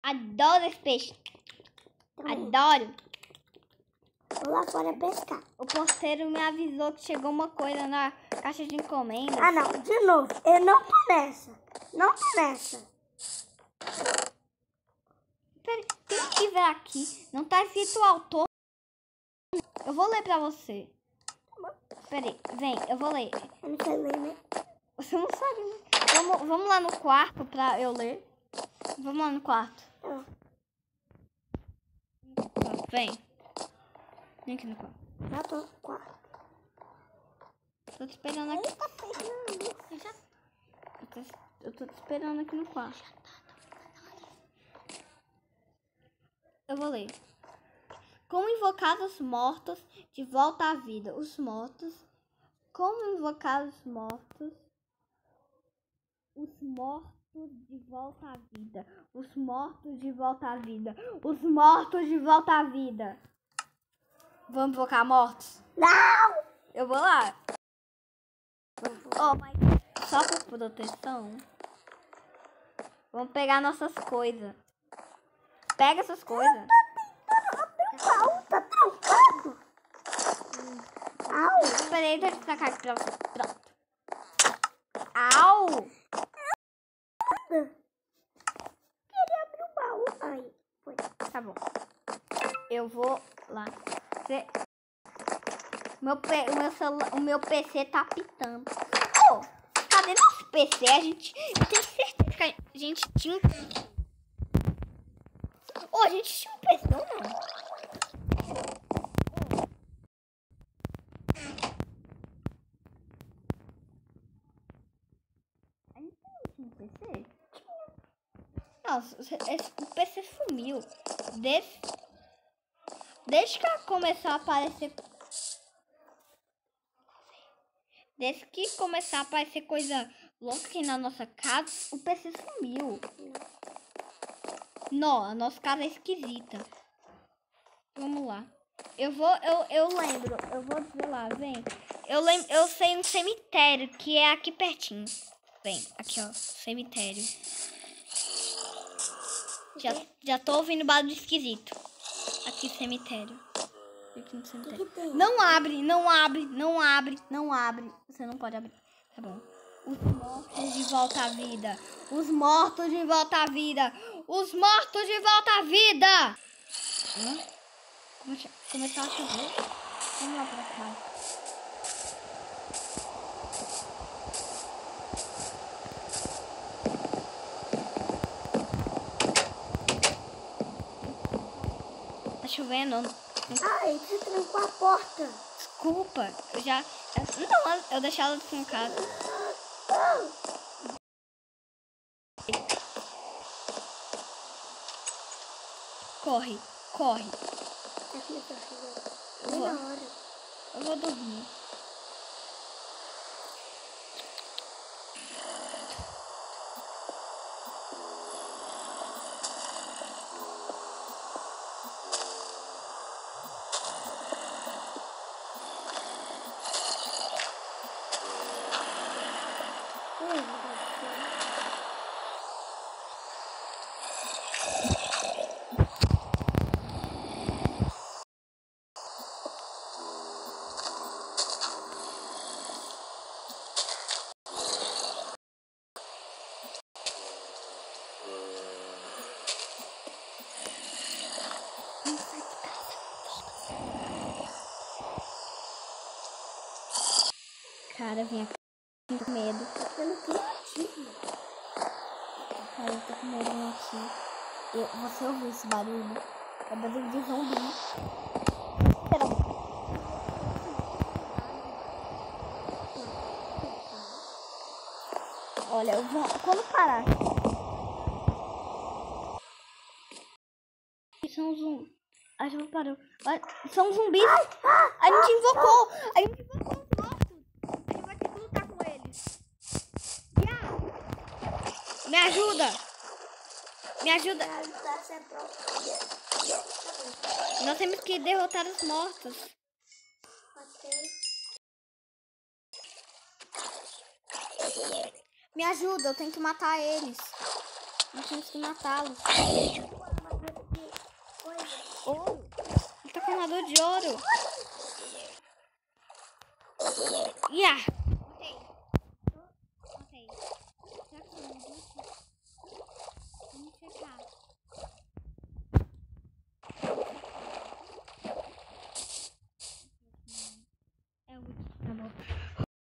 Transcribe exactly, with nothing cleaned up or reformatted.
Adoro esse peixe. Também. Adoro. Vou lá fora pescar. O porteiro me avisou que chegou uma coisa na caixa de encomenda. Ah, não. De novo. Eu não tô nessa. Não tô nessa. Peraí, tem que ver aqui. Não tá escrito o autor. Eu vou ler pra você. Peraí, vem, eu vou ler. Eu não sei ler, né? Você não sabe, né? Vamos, vamos lá no quarto pra eu ler. Vamos lá no quarto. Tá. Vem. Vem aqui no quarto. Já tô no quarto. Tô te esperando aqui. Eita, peixe na luz. Eu, já... eu, tô... eu tô te esperando aqui no quarto. Eu vou ler. Como invocar os mortos de volta à vida? Os mortos. Como invocar os mortos? Os mortos de volta à vida. Os mortos de volta à vida. Os mortos de volta à vida. Vamos invocar mortos? Não! Eu vou lá. Oh, mas só por proteção. Vamos pegar nossas coisas. Pega essas coisas. Au, tá trancado. Au. Esperei, deixa eu tacar aqui pra você. Pronto. Au! Queria abrir o baú. Aí, foi. Tá bom. Eu vou lá. Cê... Meu P... o, meu celular... o meu P C tá pitando. Oh, cadê nosso P C? A gente... Eu tenho certeza que a gente tinha... Oh, a gente tinha um P C ou não? A gente não tinha um P C? Nossa, esse, o P C sumiu. Desde, desde que começou a aparecer... Desde que começou a aparecer coisa louca aqui na nossa casa, o P C sumiu. Não, a nossa casa é esquisita. Vamos lá. Eu vou, eu, eu lembro, eu vou dizer lá, vem. Eu lembro, eu sei um cemitério que é aqui pertinho. Vem, aqui ó, cemitério. Já, já tô ouvindo barulho esquisito. Aqui cemitério. Aqui no cemitério. Que que tem? Não abre, não abre, não abre, não abre. Você não pode abrir. Tá bom. Os mortos de volta à vida. Os mortos de volta à vida. Os mortos de volta à vida. Hã? Come- Começou a chover. Vamos lá pra cá. Tá chovendo. Ai, você trancou a porta. Desculpa. Eu já... Não, eu deixei ela trancada. Corre, corre. Aqui, eu tô chegando. Eu Bem vou, na hora. eu vou dormir. Cara, vem aqui. Eu tô com medo. Eu não tenho. Cara, eu tô com medo aqui. Eu, você ouviu esse barulho? É barulho de zumbi. Espera um pouco. Olha, eu vou... Quando parar... São zumbis. A gente parou. São zumbis. A gente invocou. A gente invocou os mortos. A gente vai ter que lutar com eles. Yeah. Me ajuda. Me ajuda. Nós temos que derrotar os mortos. Me ajuda, eu tenho que matar eles. Nós temos que matá-lo. Oh, ele tá com armadura de ouro. Yeah.